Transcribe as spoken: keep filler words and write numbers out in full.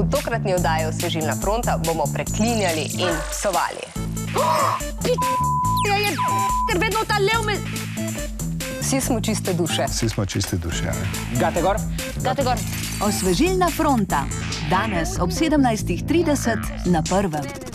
V tokratni oddaji Osvežilna fronta bomo preklinjali in psovali. Ja, je, ker vedno ta lev me... Vsi smo čiste duše. Vsi smo čiste duše, ja. Gate gor. Gate gor. Osvežilna fronta. Danes ob sedemnajstih trideset na Prvem.